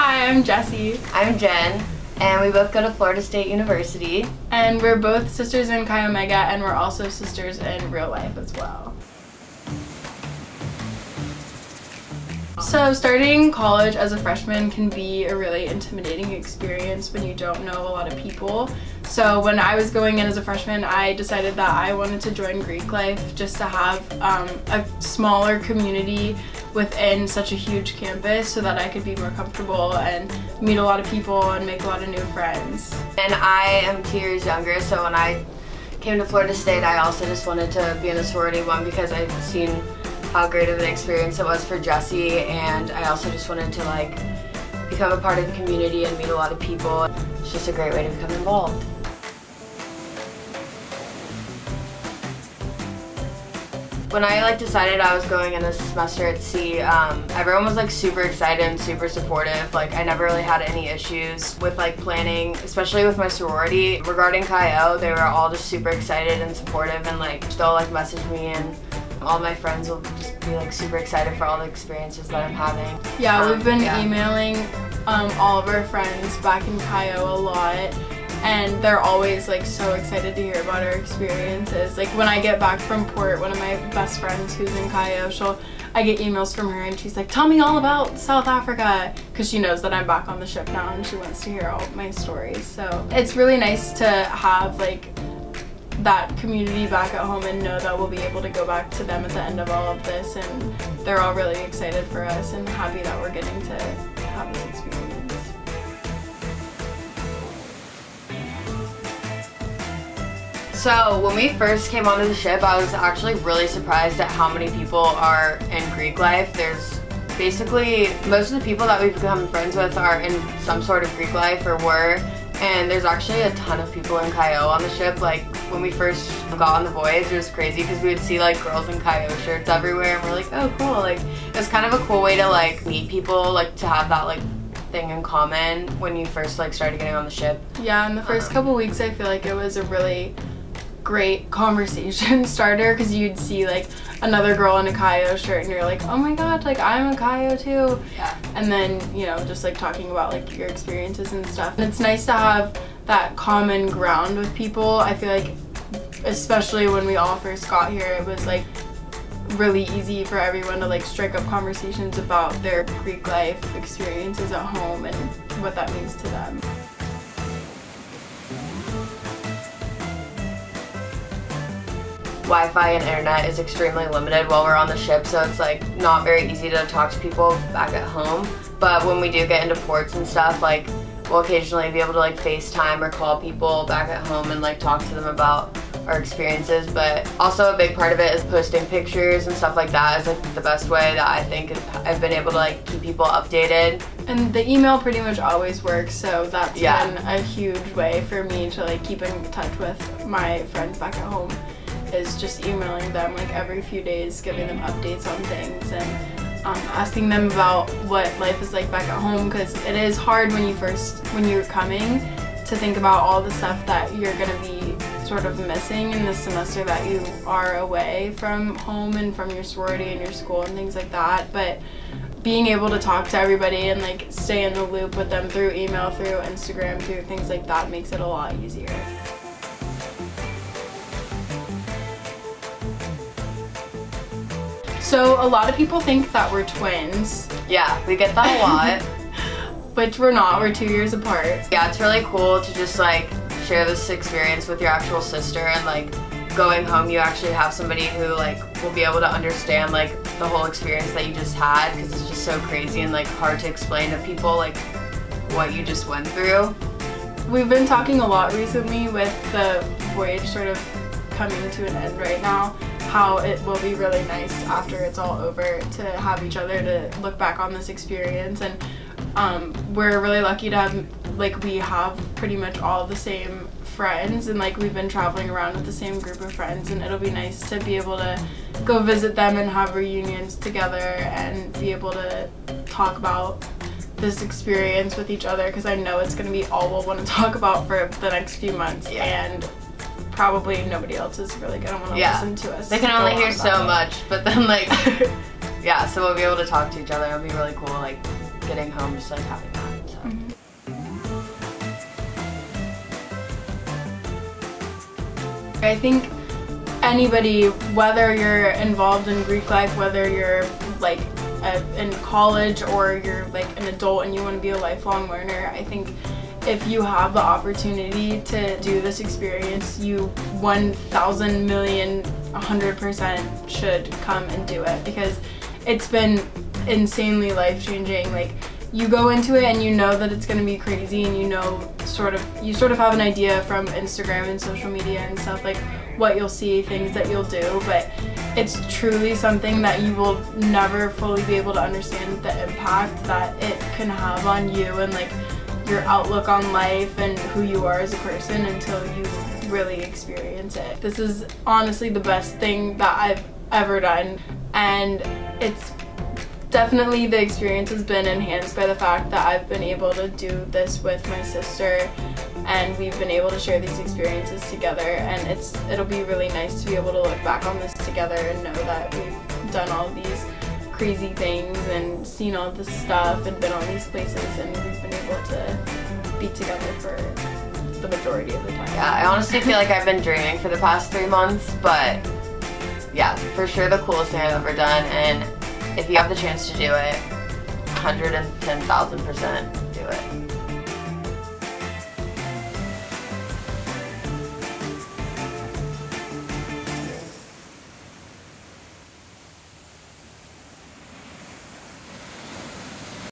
Hi, I'm Jessie. I'm Jen, and we both go to Florida State University. And we're both sisters in Chi Omega, and we're also sisters in real life as well. So starting college as a freshman can be a really intimidating experience when you don't know a lot of people. So when I was going in as a freshman, I decided that I wanted to join Greek Life just to have a smaller community within such a huge campus so that I could be more comfortable and meet a lot of people and make a lot of new friends. And I am 2 years younger, so when I came to Florida State, I also just wanted to be in a sorority, one because I've seen how great of an experience it was for Jessie, and I also just wanted to become a part of the community and meet a lot of people. It's just a great way to become involved. When I decided I was going in this semester at sea, everyone was super excited and super supportive. I never really had any issues with planning, especially with my sorority. Regarding Chi O, they were all just super excited and supportive, and they'll message me, and all my friends will just be super excited for all the experiences that I'm having. Yeah, we've been emailing all of our friends back in Chi O a lot, and they're always so excited to hear about our experiences. When I get back from port, one of my best friends who's in Chi O, I get emails from her and she's like, tell me all about South Africa, because she knows that I'm back on the ship now and she wants to hear all my stories. So it's really nice to have that community back at home and know that we'll be able to go back to them at the end of all of this, and they're all really excited for us and happy that we're getting to have this experience. So when we first came onto the ship, I was actually really surprised at how many people are in Greek Life. There's basically, most of the people that we've become friends with are in some sort of Greek Life or were. And there's actually a ton of people in Chi O on the ship. When we first got on the voyage, it was crazy because we would see girls in Chi O shirts everywhere, and we're like, oh cool. It was kind of a cool way to meet people, to have that thing in common when you first started getting on the ship. Yeah, in the first couple weeks I feel it was a really great conversation starter, because you'd see another girl in a Chi O shirt and you're like, oh my god, I'm a Chi O too. Yeah. And then, just talking about your experiences and stuff. And it's nice to have that common ground with people. I feel especially when we all first got here, it was really easy for everyone to strike up conversations about their Greek life experiences at home and what that means to them. Wi-Fi and internet is extremely limited while we're on the ship, so it's not very easy to talk to people back at home. But when we do get into ports and stuff, we'll occasionally be able to FaceTime or call people back at home and talk to them about our experiences. But also a big part of it is posting pictures and stuff like that is the best way that I think I've been able to keep people updated. And the email pretty much always works, so that's been a huge way for me to keep in touch with my friends back at home, is just emailing them every few days, giving them updates on things, and asking them about what life is back at home, because it is hard when you're coming to think about all the stuff that you're going to be sort of missing in the semester that you are away from home and from your sorority and your school and things like that. But being able to talk to everybody and stay in the loop with them through email, through Instagram, through things like that makes it a lot easier. So a lot of people think that we're twins. Yeah, we get that a lot. Which we're not, we're 2 years apart. Yeah, it's really cool to just share this experience with your actual sister, and going home you actually have somebody who will be able to understand the whole experience that you just had, because it's just so crazy and hard to explain to people what you just went through. We've been talking a lot recently with the voyage sort of coming to an end right now, how it will be really nice after it's all over to have each other to look back on this experience. And we're really lucky to have we have pretty much all the same friends, and we've been traveling around with the same group of friends, and it'll be nice to be able to go visit them and have reunions together and be able to talk about this experience with each other, because I know it's going to be all we'll want to talk about for the next few months. And probably nobody else is really going to want to listen to us. They can only hear so much, but then yeah, so we'll be able to talk to each other. It'll be really cool getting home, just having that. I think anybody, whether you're involved in Greek life, whether you're like in college or you're like an adult and you want to be a lifelong learner, I think if you have the opportunity to do this experience, you 1,000 million, 100% should come and do it, because it's been insanely life-changing. Like, you go into it and you know that it's going to be crazy, and you know you sort of have an idea from Instagram and social media and stuff, like what you'll see, things that you'll do, but it's truly something that you will never fully be able to understand the impact that it can have on you and like your outlook on life and who you are as a person until you really experience it. This is honestly the best thing that I've ever done, and it's definitely, the experience has been enhanced by the fact that I've been able to do this with my sister, and we've been able to share these experiences together, and it'll be really nice to be able to look back on this together and know that we've done all these crazy things and seen all this stuff and been on these places, and we've been able to be together for the majority of the time. Yeah, I honestly feel like I've been dreaming for the past 3 months, but yeah, for sure the coolest thing I've ever done, and if you have the chance to do it, 110,000% do it.